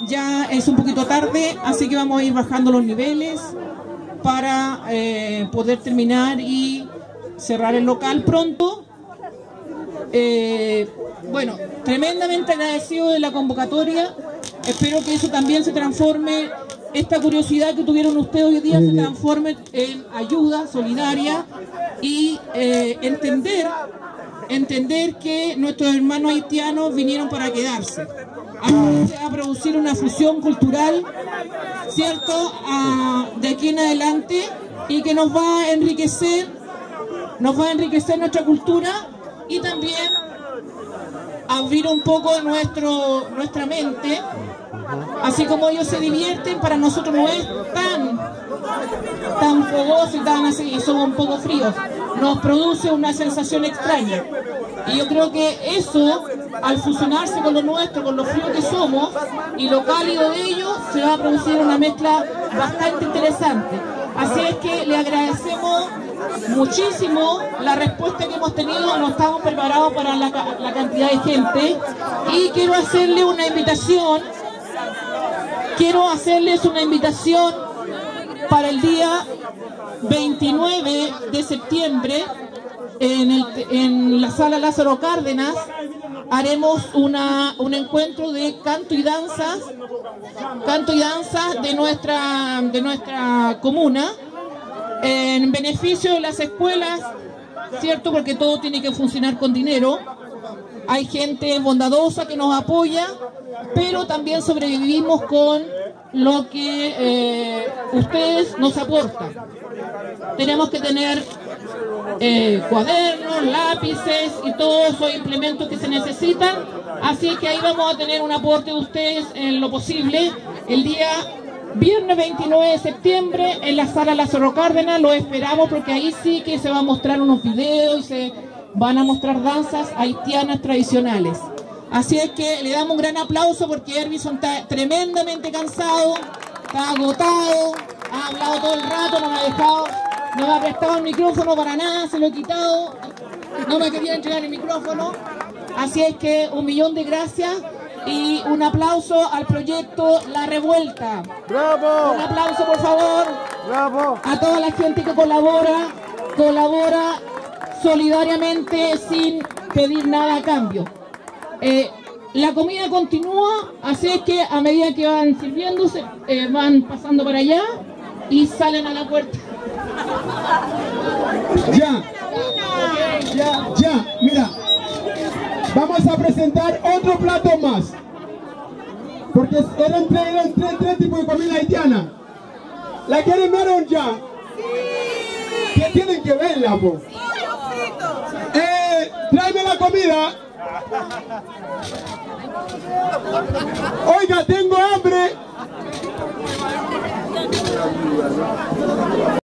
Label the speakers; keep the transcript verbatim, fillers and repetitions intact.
Speaker 1: ya es un poquito tarde, así que vamos a ir bajando los niveles para eh, poder terminar y cerrar el local pronto. Eh, bueno, tremendamente agradecido de la convocatoria. Espero que eso también se transforme, esta curiosidad que tuvieron ustedes hoy día se transforme en ayuda solidaria y eh, entender, entender que nuestros hermanos haitianos vinieron para quedarse. A, a producir una fusión cultural, ¿cierto?, a, de aquí en adelante, y que nos va a enriquecer, nos va a enriquecer nuestra cultura y también abrir un poco nuestro, nuestra mente. Así como ellos se divierten, para nosotros no es tan, tan fogoso y tan así, y somos un poco fríos. Nos produce una sensación extraña. Y yo creo que eso, al fusionarse con lo nuestro, con lo frío que somos, y lo cálido de ellos, se va a producir una mezcla bastante interesante. Así es que le agradecemos muchísimo la respuesta que hemos tenido. No estamos preparados para la, la cantidad de gente. Y quiero hacerle una invitación, quiero hacerles una invitación para el día veintinueve de septiembre. En, el, en la sala Lázaro Cárdenas haremos una, un encuentro de canto y danzas, canto y danzas de nuestra, de nuestra comuna, en beneficio de las escuelas, ¿cierto? Porque todo tiene que funcionar con dinero. Hay gente bondadosa que nos apoya, pero también sobrevivimos con lo que eh, ustedes nos aportan. Tenemos que tener eh, cuadernos, lápices y todos esos implementos que se necesitan, así que ahí vamos a tener un aporte de ustedes en lo posible el día viernes veintinueve de septiembre en la sala Lázaro Cárdenas. Lo esperamos porque ahí sí que se van a mostrar unos videos y se van a mostrar danzas haitianas tradicionales. Así es que le damos un gran aplauso porque Herbison está tremendamente cansado, está agotado, ha hablado todo el rato, no me ha dejado, no me ha prestado el micrófono para nada, se lo he quitado, no me quería entregar el micrófono. Así es que un millón de gracias y un aplauso al proyecto La Revuelta.
Speaker 2: ¡Bravo!
Speaker 1: Un aplauso, por favor.
Speaker 2: ¡Bravo!
Speaker 1: A toda la gente que colabora, colabora solidariamente sin pedir nada a cambio. Eh, la comida continúa, así es que a medida que van sirviéndose, eh, van pasando para allá y salen a la puerta.
Speaker 2: Ya, ya, ya, mira, vamos a presentar otro plato más, porque eran tres, eran tres, tres tipos de comida haitiana. ¿La quieren ver o ya? ¿Qué tienen que verla, po? Eh, tráeme la comida. Oiga, tengo hambre.